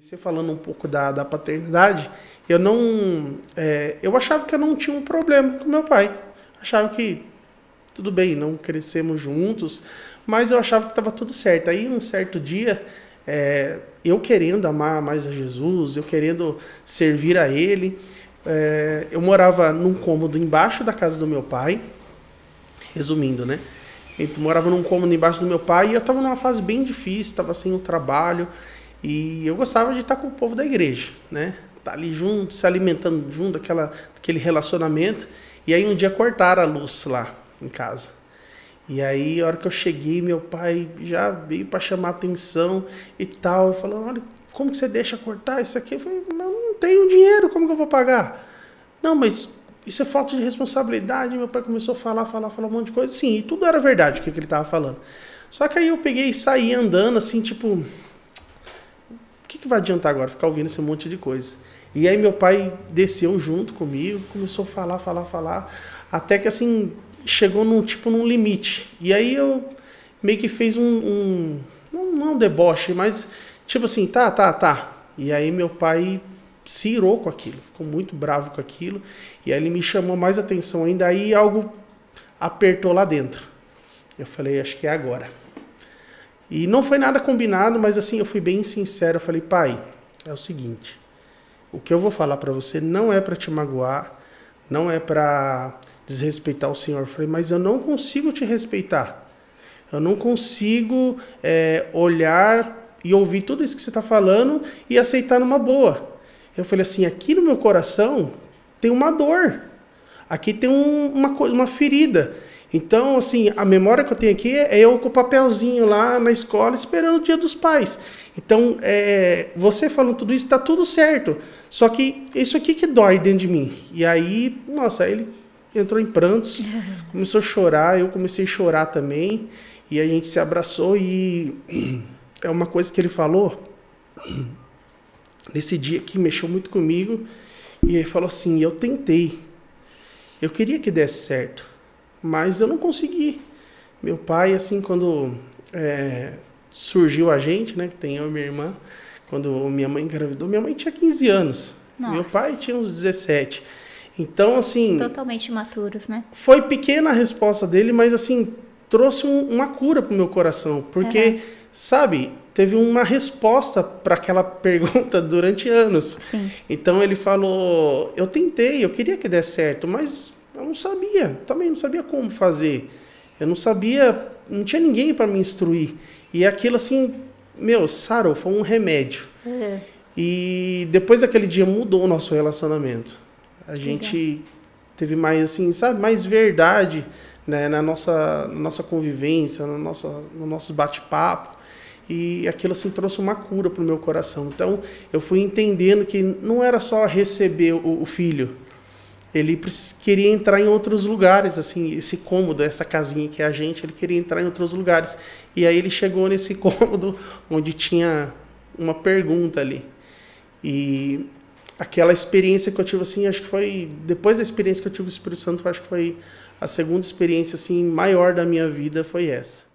Você falando um pouco da paternidade, eu achava que eu não tinha um problema com meu pai. Achava que tudo bem, não crescemos juntos, mas eu achava que estava tudo certo. Aí um certo dia, eu querendo amar mais a Jesus, eu querendo servir a Ele, eu morava num cômodo embaixo da casa do meu pai, resumindo, né? Eu morava num cômodo embaixo do meu pai e eu estava numa fase bem difícil, estava sem o trabalho. E eu gostava de estar com o povo da igreja, né? Tá ali junto, se alimentando junto, aquele relacionamento. E aí um dia cortaram a luz lá em casa. E aí, a hora que eu cheguei, meu pai já veio para chamar atenção e tal. Eu falei, olha, como que você deixa cortar isso aqui? Eu falei, não tenho dinheiro, como que eu vou pagar? Não, mas isso é falta de responsabilidade. Meu pai começou a falar um monte de coisa. Sim, e tudo era verdade o que ele estava falando. Só que aí eu peguei e saí andando assim, tipo... O que vai adiantar agora ficar ouvindo esse monte de coisa? E aí meu pai desceu junto comigo, começou a falar, até que assim, chegou num limite. E aí eu meio que fez não um deboche, mas tipo assim, tá. E aí meu pai se irou com aquilo, ficou muito bravo com aquilo, e aí ele me chamou mais atenção ainda, aí algo apertou lá dentro. Eu falei, acho que é agora. E não foi nada combinado, mas assim, eu fui bem sincero. Eu falei, pai, é o seguinte, o que eu vou falar para você não é para te magoar, não é para desrespeitar o Senhor. Eu falei, mas eu não consigo te respeitar. Eu não consigo olhar e ouvir tudo isso que você está falando e aceitar numa boa. Eu falei assim, aqui no meu coração tem uma dor. Aqui tem uma ferida. Então, assim, a memória que eu tenho aqui é eu com o papelzinho lá na escola esperando o Dia dos Pais. Então, você falando tudo isso, tá tudo certo. Só que isso aqui que dói dentro de mim. E aí, nossa, ele entrou em prantos, começou a chorar, eu comecei a chorar também. E a gente se abraçou e é uma coisa que ele falou nesse dia que mexeu muito comigo. E ele falou assim, eu tentei. Eu queria que desse certo. Mas eu não consegui. Meu pai, assim, quando surgiu a gente, né, que tem eu e minha irmã, quando minha mãe engravidou, minha mãe tinha 15 anos. Nossa. Meu pai tinha uns 17. Então, assim... Totalmente imaturos, né? Foi pequena a resposta dele, mas, assim, trouxe uma cura pro meu coração. Porque, sabe, teve uma resposta para aquela pergunta durante anos. Sim. Então, ele falou, eu tentei, eu queria que desse certo, mas... eu não sabia, também não sabia como fazer. Eu não sabia, não tinha ninguém para me instruir. E aquilo assim, sarou, foi um remédio. E depois daquele dia mudou o nosso relacionamento. A gente teve mais assim, sabe, mais verdade, né, na nossa convivência, no nosso bate-papo. E aquilo assim trouxe uma cura para o meu coração. Então eu fui entendendo que não era só receber o filho. Ele queria entrar em outros lugares, assim, esse cômodo, essa casinha que é a gente, ele queria entrar em outros lugares. E aí ele chegou nesse cômodo onde tinha uma pergunta ali. E aquela experiência que eu tive, assim, acho que foi... Depois da experiência que eu tive com o Espírito Santo, acho que foi a segunda experiência, assim, maior da minha vida, foi essa.